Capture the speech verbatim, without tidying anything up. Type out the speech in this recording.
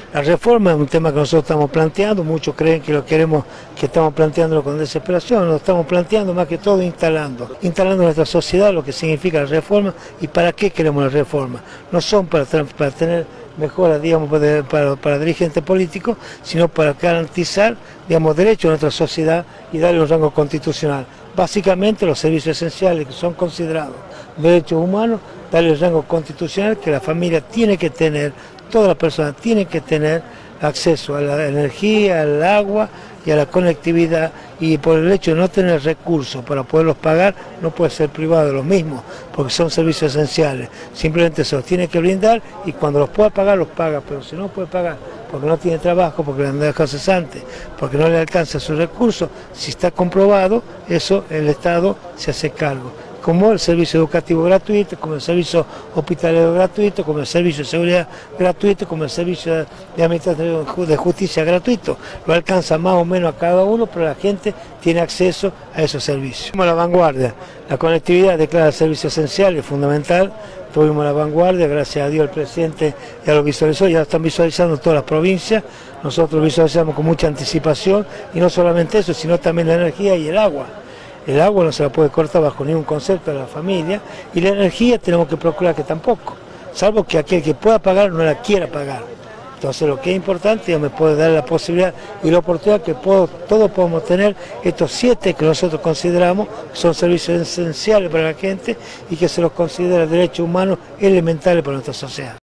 La reforma es un tema que nosotros estamos planteando, muchos creen que lo queremos, que estamos planteándolo con desesperación, lo estamos planteando más que todo instalando, instalando en nuestra sociedad lo que significa la reforma y para qué queremos la reforma. No son para, para tener mejoras, digamos, para, para, para dirigentes políticos, sino para garantizar, digamos, derechos a nuestra sociedad y darle un rango constitucional. Básicamente los servicios esenciales que son considerados derechos humanos, darle el rango constitucional que la familia tiene que tener, todas las personas tienen que tener acceso a la energía, al agua y a la conectividad, y por el hecho de no tener recursos para poderlos pagar, no puede ser privado de los mismos, porque son servicios esenciales. Simplemente se los tiene que brindar y cuando los pueda pagar, los paga, pero si no puede pagar porque no tiene trabajo, porque le han dejado cesante, porque no le alcanza sus recursos, si está comprobado, eso el Estado se hace cargo. Como el servicio educativo gratuito, como el servicio hospitalario gratuito, como el servicio de seguridad gratuito, como el servicio de administración de justicia gratuito. Lo alcanza más o menos a cada uno, pero la gente tiene acceso a esos servicios. Tuvimos la vanguardia, la conectividad declara servicio esencial y fundamental. Tuvimos la vanguardia, gracias a Dios el presidente ya lo visualizó, ya lo están visualizando todas las provincias. Nosotros visualizamos con mucha anticipación y no solamente eso, sino también la energía y el agua. El agua no se la puede cortar bajo ningún concepto de la familia y la energía tenemos que procurar que tampoco, salvo que aquel que pueda pagar no la quiera pagar. Entonces lo que es importante es me puede dar la posibilidad y la oportunidad que puedo, todos podemos tener estos siete que nosotros consideramos que son servicios esenciales para la gente y que se los considera derechos humanos elementales para nuestra sociedad.